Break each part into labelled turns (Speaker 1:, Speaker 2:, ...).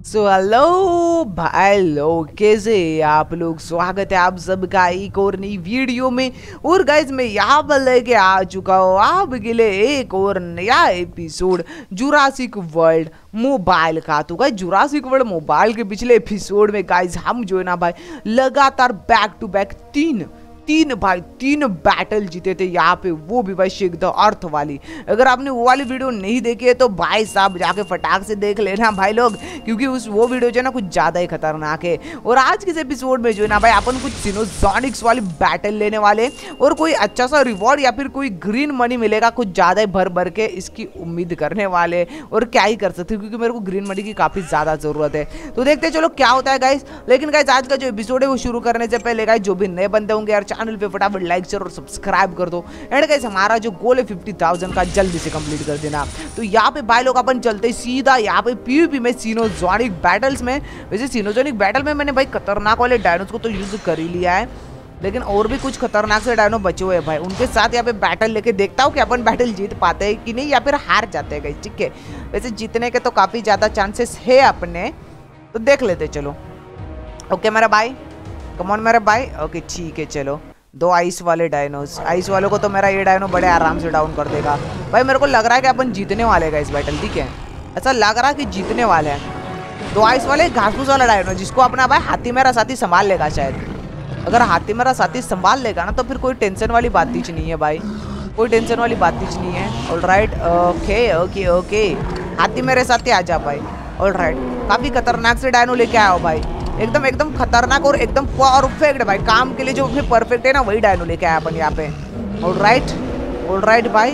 Speaker 1: So hello भाई लोग, कैसे आप लोग। स्वागत है आप सबका एक और नई वीडियो में। और गाइज मैं यहाँ पर लेके आ चुका हूँ आपके लिए एक और नया एपिसोड जुरासिक वर्ल्ड मोबाइल का। तो गाइज जुरासिक वर्ल्ड मोबाइल के पिछले एपिसोड में गाइज हम जो है ना भाई लगातार बैक टू बैक तीन बैटल जीते थे यहाँ पे, वो भी भाई शेक द अर्थ वाली। अगर आपने वो वाली वीडियो नहीं देखी है तो भाई साहब जाके फटाक से देख लेना भाई लोग, क्योंकि वो वीडियो जो है ना कुछ ज्यादा ही खतरनाक है। और आज के इस एपिसोड में जो है ना भाई अपन कुछ सिनोजॉनिक्स वाली बैटल लेने वाले और कोई अच्छा सा रिवॉर्ड या फिर कोई ग्रीन मनी मिलेगा कुछ ज्यादा ही भर भर के, इसकी उम्मीद करने वाले। और क्या ही कर सकते, क्योंकि मेरे को ग्रीन मनी की काफी ज्यादा जरूरत है। तो देखते हैं चलो क्या होता है गाइस। लेकिन गाइस आज का जो एपिसोड है वो शुरू करने से पहले गाइस जो भी नए बंदे होंगे यार चैनल पे फटाफट लाइक शेयर और सब्सक्राइब कर दो। एंड गाइस हमारा जो गोल है 50,000 का जल्दी से कंप्लीट कर देना। तो यहाँ पे भाई लोग अपन चलते सीधा यहाँ पे पीवीपी में सिनोजॉनिक बैटल्स में। वैसे सिनोजॉनिक बैटल में मैंने भाई खतरनाक वाले डायनोस को तो यूज कर ही लिया है, लेकिन और भी कुछ खतरनाक से डायनो बचे हुए हैं भाई। उनके साथ यहाँ पे बैटल लेके देखता हूँ कि अपन बैटल जीत पाते हैं कि नहीं या फिर हार जाते हैं गाइस। ठीक है, वैसे जीतने के तो काफी ज्यादा चांसेस है अपने, तो देख लेते चलो। ओके मेरा भाई, कम ऑन मेरा भाई। ओके ठीक है चलो। दो आइस वाले डायनोस, आइस वालों को तो मेरा ये डायनो बड़े आराम से डाउन कर देगा भाई। मेरे को लग रहा है कि अपन जीतने वाले हैं इस बैटल। ठीक है, ऐसा लग रहा है कि जीतने वाले हैं। दो आइस वाले घास फूस वाला डायनो जिसको अपना भाई हाथी मेरा साथी संभाल लेगा शायद। अगर हाथी मेरा साथी संभाल लेगा ना तो फिर कोई टेंशन वाली बात ही नहीं है भाई, कोई टेंशन वाली बात ही नहीं है। ऑलराइट ओके ओके ओके, हाथी मेरे साथी आ जा भाई। ऑलराइट, काफी खतरनाक से डायनो लेके आया हो भाई, एकदम एकदम खतरनाक और एकदम परफेक्ट भाई। काम के लिए जो परफेक्ट है ना वही डायनो लेके आया अपन यहाँ पे। ऑलराइट भाई।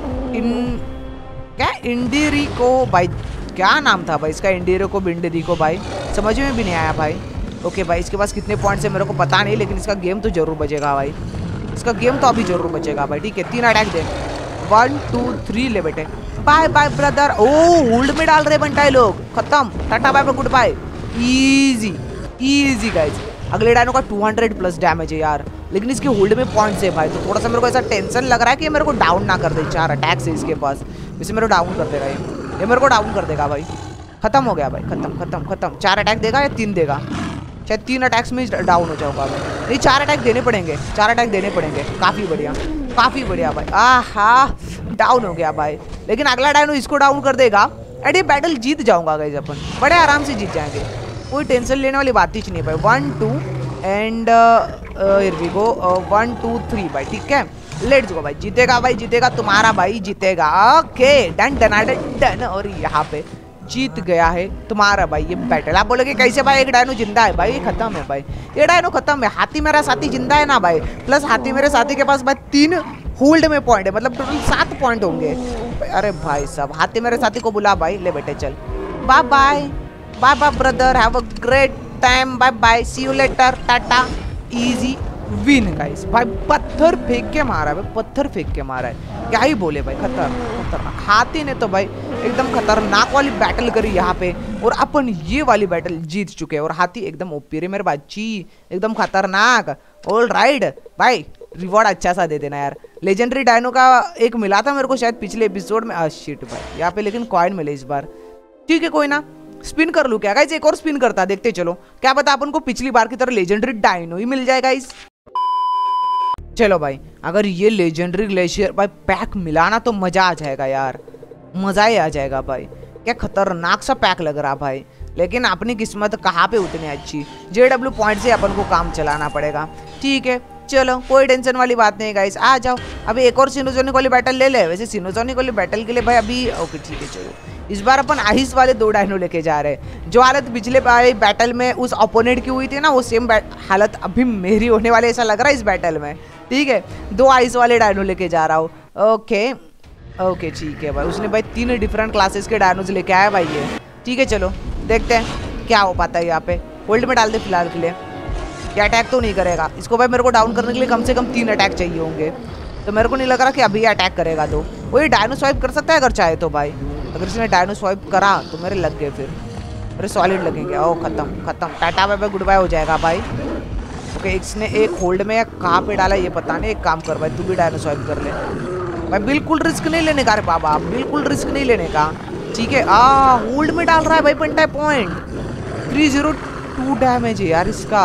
Speaker 1: क्या इंडिरिको भाई, क्या नाम था भाई इसका? इंडिरिको भाई, समझ में भी नहीं आया भाई। ओके भाई, इसके पास कितने पॉइंट्स है मेरे को पता नहीं, लेकिन इसका गेम तो जरूर बचेगा भाई, इसका गेम तो अभी जरूर बचेगा भाई। ठीक है, 3 अटैक दे, 1 2 3 ले बेटे। Bye bye brother. ओ होल्ड में डाल रहे बंटाई लोग, खत्म, tata bye bye goodbye. Easy guys. अगले डायनो का 200 प्लस डैमेज है यार, लेकिन इसके होल्ड में पॉइंट्स है भाई, तो थोड़ा सा मेरे को ऐसा टेंशन लग रहा है कि मेरे को डाउन ना कर दे। 4 अटैक्स है इसके पास, इसे मेरे को डाउन कर देगा ये मेरे को डाउन कर देगा भाई। खत्म हो गया भाई, खत्म। 4 अटैक देगा या 3 देगा? शायद 3 अटैक्स में डाउन हो जाऊंगा मैं। नहीं, 4 अटैक देने पड़ेंगे, 4 अटैक देने पड़ेंगे। काफी बढ़िया भाई। आहा, डाउन हो गया भाई। लेकिन अगला डायनो इसको डाउन कर देगा एंड ये बैटल जीत जाऊंगा गाइस, अपन बड़े आराम से जीत जाएंगे, कोई टेंशन लेने वाली बात ही नहीं भाई। 1 2 एंड हियर वी गो 1 2 3 भाई। ठीक है, लेट्स गो भाई। जीतेगा भाई, जीतेगा तुम्हारा भाई, जीतेगा। Okay done done done. और यहाँ पे जीत गया है तुम्हारा भाई ये बैटल। आप बोलोगे कैसे भाई, एक डायनो जिंदा है भाई, खत्म है भाई, ये डायनो खत्म है। हाथी मेरा साथी जिंदा है ना भाई, प्लस हाथी मेरे साथी के पास भाई 3 होल्ड में पॉइंट है, मतलब टोटल 7 पॉइंट होंगे। अरे भाई साहब, हाथी मेरे साथी को बुला भाई, ले बेटे चल। Bye bye bye bye brother, have a great time, bye bye, see you later, tata. Easy win guys. भाई पत्थर फेंक के मारा है, पत्थर फेंक के मारा है, क्या ही बोले भाई, खतरनाक। हाथी ने तो भाई एकदम खतरनाक वाली बैटल करी यहाँ पे, और अपन ये वाली बैटल जीत चुके हैं। और हाथी एकदम ओपी रे मेरे बच्ची, एकदम खतरनाक। ऑलराइट भाई, रिवॉर्ड अच्छा सा दे देना यार। लेजेंडरी डायनो का एक मिला था मेरे को शायद पिछले एपिसोड में। शिट भाई, यहाँ पे लेकिन कॉइन मिले इस बार। ठीक है कोई ना, स्पिन कर लूं क्या गाइस? एक और स्पिन करता, देखते चलो, क्या पता अपन को पिछली बार की तरह लेजेंडरी डायनो ही मिल जाए गाइस। चलो भाई, अगर ये लेजेंडरी ग्लेशियर भाई पैक मिलाना तो मजा आ जाएगा यार, मजा ही आ जाएगा भाई। क्या खतरनाक सा पैक लग रहा भाई, लेकिन अपनी किस्मत कहाँ पे उतनी अच्छी। JW पॉइंट से अपन को काम चलाना पड़ेगा। ठीक है चलो, कोई टेंशन वाली बात नहीं गाइस, आ जाओ। अभी एक और सिनोजॉनिक वाली बैटल ले ले। वैसे सिनोजॉनिक वाली बैटल के लिए भाई अभी ओके ठीक है चलो, इस बार अपन आइस वाले 2 डायनो लेके जा रहे हैं। जो हालत पिछले बैटल में उस ओपोनेंट की हुई थी ना, वो सेम हालत अभी मेरी होने वाली ऐसा लग रहा है इस बैटल में। ठीक है, 2 आइस वाले डायनो लेके जा रहा हूँ। ओके ठीक है भाई, उसने भाई 3 डिफरेंट क्लासेस के डायनोज लेके आया भाई ये। ठीक है चलो देखते हैं क्या हो पाता है यहाँ पे। होल्ड में डाल दे फिलहाल के लिए, क्या अटैक तो नहीं करेगा इसको भाई। मेरे को डाउन करने के लिए कम से कम 3 अटैक चाहिए होंगे, तो मेरे को नहीं लग रहा कि अभी अटैक करेगा। तो वो ये डायनो स्वाइप कर सकता है अगर चाहे तो भाई। अगर इसने डायनो स्वाइप करा तो मेरे लग गए, फिर मेरे सॉलिड लगेंगे। ओ खत्म, tata bye bye goodbye हो जाएगा भाई। ओके, इसने एक होल्ड में कहाँ पे डाला ये पता नहीं। एक काम कर भाई, तू भी डायनो स्वाइप कर ले भाई, बिल्कुल रिस्क नहीं लेने का रे बाबा, बिल्कुल रिस्क नहीं लेने का। ठीक है। होल्ड में डाल रहा है भाई पंटा पॉइंट। 302 डैमेज है यार इसका।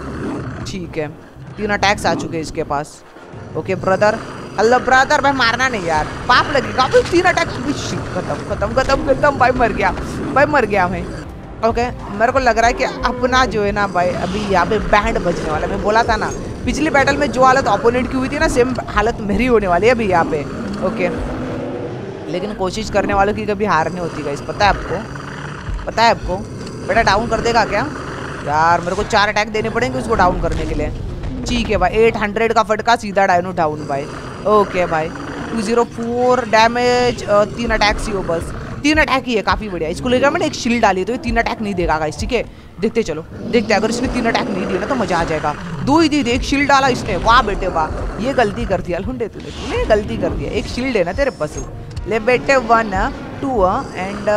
Speaker 1: ठीक है, 3 अटैक्स आ चुके हैं इसके पास। ओके ब्रदर, हेलो ब्रदर, भाई मारना नहीं यार, पाप लगेगा। 3 अटैक, खत्म खत्म खत्म खत्म भाई, मर गया भाई, मर गया भाई। ओके, मेरे को लग रहा है कि अपना जो है ना भाई अभी यहाँ पे बैंड बजने वाला है। मैं बोला था ना पिछली बैटल में जो हालत ओपोनेंट की हुई थी ना, सेम हालत मेरी होने वाली है अभी यहाँ पे। ओके, लेकिन कोशिश करने वालों की कभी हार नहीं होती गाइस, पता है आपको, पता है आपको। बेटा डाउन कर देगा क्या यार? मेरे को 4 अटैक देने पड़ेंगे उसको डाउन करने के लिए। ठीक है भाई, 800 का फटका, सीधा डायनो डाउन भाई। ओके भाई, 204 डैमेज, 3 अटैक्स ही हो बस, 3 अटैक ही है, काफी बढ़िया। इसको लेकर मैंने एक शील्ड डाली तो ये 3 अटैक नहीं देगा गाइस, ठीक है। देखते चलो, देखते अगर इसने 3 अटैक नहीं दिए ना तो मजा आ जाएगा। 2 ही दी, एक शील्ड डाला इसने, वाह बेटे वाह, ये गलती कर दिया लुंडे तूने गलती कर दिया। एक शील्ड है ना तेरे पास, ले बेटे 1 2 एंड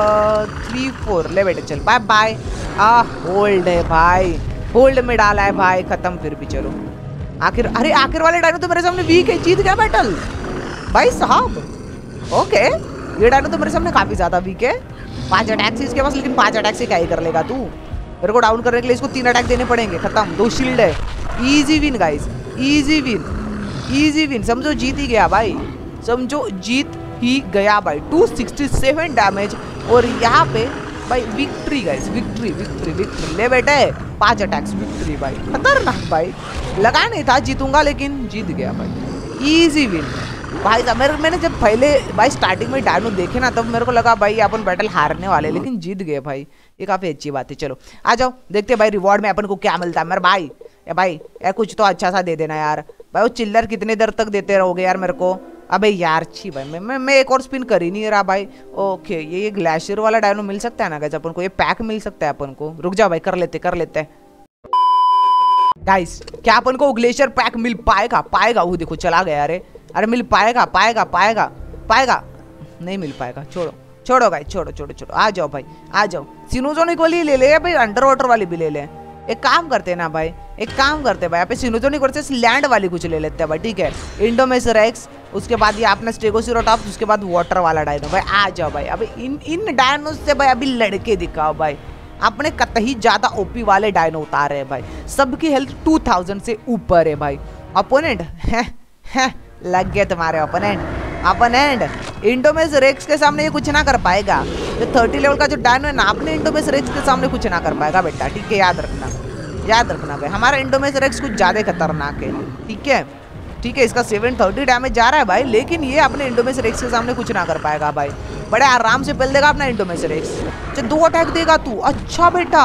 Speaker 1: 3 4, ले बेटे चल, बाय बाय। होल्ड है भाई, होल्ड में डाला है भाई, खत्म। फिर भी चलो आखिर, अरे आखिर वाले डायनो तो मेरे सामने वीक है, जीत गया बैटल भाई साहब। ओके, ये डायनो तो मेरे सामने काफी ज्यादा वीक है। 5 अटैक्स इसके पास, लेकिन 5 अटैक से क्या ही कर लेगा तू। मेरे को डाउन करने के लिए इसको 3 अटैक देने पड़ेंगे, खत्म। 2 शील्ड है, easy win guys, easy win, easy win. समझो जीत ही गया भाई, समझो जीत ही गया भाई। 267 डैमेज और यहाँ पे भाई victory guys, victory victory victory. ले बेटे 5 अटैक्स, विक्ट्री भाई, खतरनाक भाई। लगा नहीं था जीतूंगा लेकिन जीत गया भाई, इजी विन भाई। मैंने जब पहले भाई स्टार्टिंग में डायनो देखे ना तब मेरे को लगा भाई अपन बैटल हारने वाले, लेकिन जीत गए भाई, ये काफी अच्छी बात है। चलो आ जाओ देखते भाई रिवॉर्ड में अपन को क्या मिलता है मेरे भाई। भाई यार कुछ तो अच्छा सा दे देना यार भाई। वो चिल्लर कितने देर तक देते रहोगे यार मेरे को? अबे यार छी भाई, मैं एक और स्पिन कर ही नहीं रहा भाई। ओके, ये ग्लेशियर वाला डायनो मिल सकता है ना गाइस अपन को, ये पैक मिल सकता है अपन को। रुक जाओ भाई, कर लेते गाइस। क्या अपन को ग्लेशियर पैक मिल पाएगा? पाएगा, वो देखो चला गया। अरे मिल पाएगा पाएगा पाएगा पाएगा, नहीं मिल पाएगा। छोड़ो गाइस, छोड़ो। आ जाओ भाई, आ जाओ। सिनोजोनिक वाली ले ले भाई, अंडर वाटर वाली भी ले ले। एक काम करते हैं ना भाई, एक काम करते हैं भाई, यहाँ पे सिनोजोनिक वर्सेस लैंड वाली कुछ ले लेते हैं भाई, ठीक है। इंडोमेसरेक्स, उसके बाद ये अपना स्टेगोसिरोटॉप्स, उसके बाद वाटर वाला डायनो भाई। आ जाओ भाई, अभी इन डायनो से भाई अभी लड़के दिखाओ भाई। अपने कतई ज्यादा ओपी वाले डायनो उतारे हैं भाई, सबकी हेल्थ 2000 से ऊपर है भाई। अपोनेंट है लग गया तुम्हारे अपोनेंट। इंडोमेसरेक्स के सामने ये कुछ ना कर पाएगा। जो 30 लेवल का जो डायनो है ना, अपने इंडोमेसरेक्स के सामने कुछ ना कर पाएगा बेटा, ठीक है। याद रखना भाई, हमारा इंडोमेसरेक्स कुछ ज्यादा खतरनाक है, ठीक है। इसका 730 डैमेज जा रहा है भाई, लेकिन ये अपने इंडोमेसरेक्स के सामने कुछ ना कर पाएगा भाई। बड़े आराम से पेल देगा अपना इंडोमेसरेक्स। 2 अटैक देगा तू, अच्छा बेटा,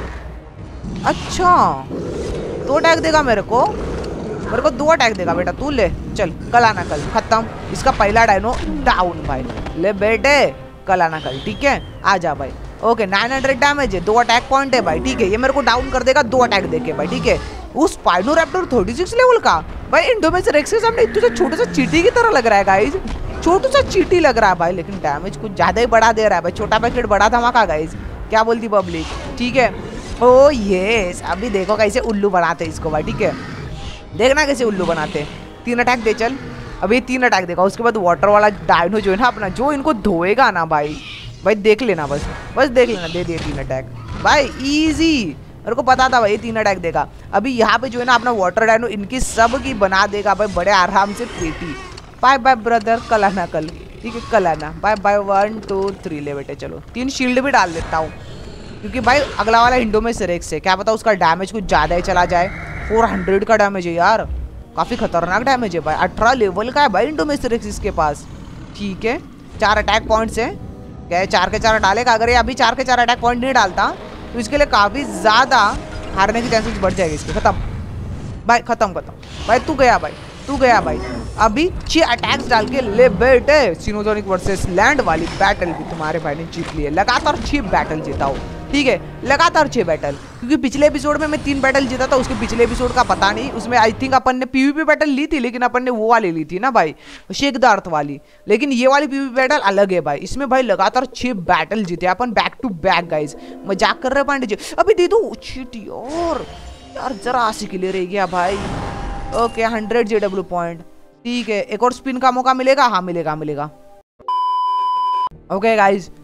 Speaker 1: अच्छा 2 अटैक देगा मेरे को 2 अटैक देगा बेटा। तू ले चल, कल आना कल, खत्म। इसका पहला डायनो डाउन भाई, ले बेटे कल आना कल, ठीक है। आ जा भाई। ओके, 900 डैमेज है, 2 अटैक पॉइंट है भाई, ठीक है। ये मेरे को डाउन कर देगा 2 अटैक देके भाई, ठीक है। उस स्पाइनोरैप्टर 36 लेवल का भाई, इंडोमेसरेक्स के सामने इतना छोटा सा चींटी की तरह लग रहा है गाइस, छोटा सा चींटी लग रहा है भाई, लेकिन डैमेज कुछ ज्यादा ही बढ़ा दे रहा है भाई। छोटा पैकेट बड़ा धमाका गाइस, क्या बोलती पब्लिक, ठीक है। ओ यस, अभी देखो कैसे उल्लू बनाते इसको भाई, ठीक है। देखना कैसे उल्लू बनाते। 3 अटैक दे चल, अभी 3 अटैक देगा। उसके बाद वाटर वाला डायनो जो है ना अपना, जो इनको धोएगा ना भाई देख लेना, बस देख लेना। दे दिए 3 अटैक भाई, इजी। मेरे को पता था भाई 3 अटैक देगा। अभी यहाँ पे जो है ना अपना वाटर डायनो इनकी सब की बना देगा भाई, बड़े आराम से पेटी। बाय बाय ब्रदर, कल आना कल, ठीक है, कल आना। Bye bye. 1 2 3 ले बेटे चलो। 3 शील्ड भी डाल देता हूँ, क्योंकि भाई अगला वाला इंडोमेसरेक्स है, क्या पता उसका डैमेज कुछ ज़्यादा ही चला जाए। 400 का डैमेज है यार, काफ़ी खतरनाक डैमेज है भाई। 18 लेवल का है भाई इंडोमेसरेक्स इसके पास, ठीक है। 4 अटैक पॉइंट्स है, क्या 4 के 4 डालेगा। अगर ये अभी 4 के 4 अटैक पॉइंट नहीं डालता तो इसके लिए काफ़ी ज़्यादा हारने की चांसेस बढ़ जाएगी इसके। खत्म भाई, खत्म भाई, तू गया भाई। अभी 6 अटैक्स डाल के ले बेटे। सिनोजोनिक वर्सेस लैंड वाली बैटल भी तुम्हारे भाई ने जीत ली है। लगातार 6 बैटल जीता हो, ठीक है, लगातार 6 बैटल। क्योंकि पिछले एपिसोड में मैं 3 बैटल जीता था, उसके पिछले एपिसोड का पता नहीं। उसमें आई थिंक अपन ने पीवीपी बैटल ली थी, लेकिन अपन ने वो वाली ली थी ना भाई, शेखदार्थ वाली। लेकिन ये वाली पीवीपी बैटल अलग है भाई। इसमें भाई लगातार 6 बैटल जीते अपन, बैक टू बैक गाइज। मजाक कर रहे पांडे जी, अभी दे दो चीटी और यार जरा सी के लिए रह गया भाई। ओके, 100 JW पॉइंट, ठीक है। एक और स्पिन का मौका मिलेगा, हाँ मिलेगा। Okay guys,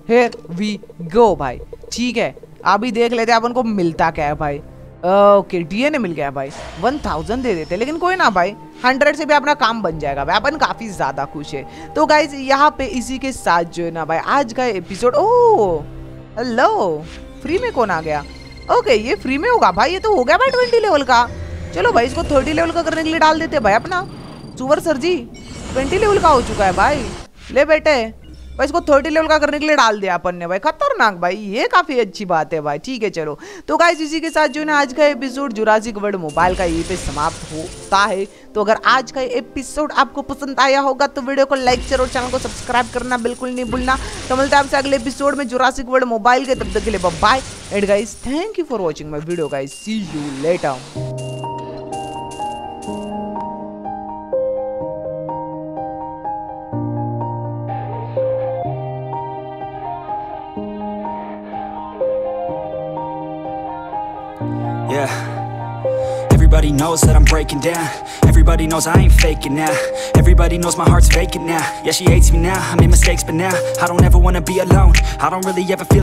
Speaker 1: here we go भाई। ठीक है, अभी देख लेते हैं अपन को मिलता क्या है भाई। ओके, डीएनए मिल गया भाई। 1000 दे देते, लेकिन कोई ना भाई, 100 से भी अपना काम बन जाएगा भाई। अपन काफी ज्यादा खुश है। तो गाइज यहाँ पे इसी के साथ जो है ना भाई आज का एपिसोड। ओ हेलो, फ्री में कौन आ गया? ओके, ये फ्री में होगा भाई। ये तो हो गया भाई 20 लेवल का। चलो भाई, इसको 30 लेवल का करने के लिए डाल देते भाई अपना सुवर सर जी। 20 लेवल का हो चुका है भाई। ले बेटे भाई, इसको 30 लेवल का करने के लिए डाल दिया अपन ने भाई। खतरनाक भाई, ये काफी अच्छी बात है भाई। ठीक है चलो, तो गाइस इसी के साथ जो है ना आज का एपिसोड जुरासिक वर्ल्ड मोबाइल का यहीं पे समाप्त होता है। तो अगर आज का एपिसोड आपको पसंद आया होगा तो वीडियो को लाइक शेयर और चैनल को सब्सक्राइब करना बिल्कुल नहीं भूलना। तो मिलते हैं आपसे अगले एपिसोड में जुरासिक वर्ल्ड मोबाइल के। तब तक के लिए bye and guys thank you for watching my video guys, see you later.
Speaker 2: Yeah, everybody knows that I'm breaking down. Everybody knows I ain't faking now. Everybody knows my heart's vacant now. Yeah, she hates me now, I made mistakes but now I don't ever wanna be alone. I don't really ever feel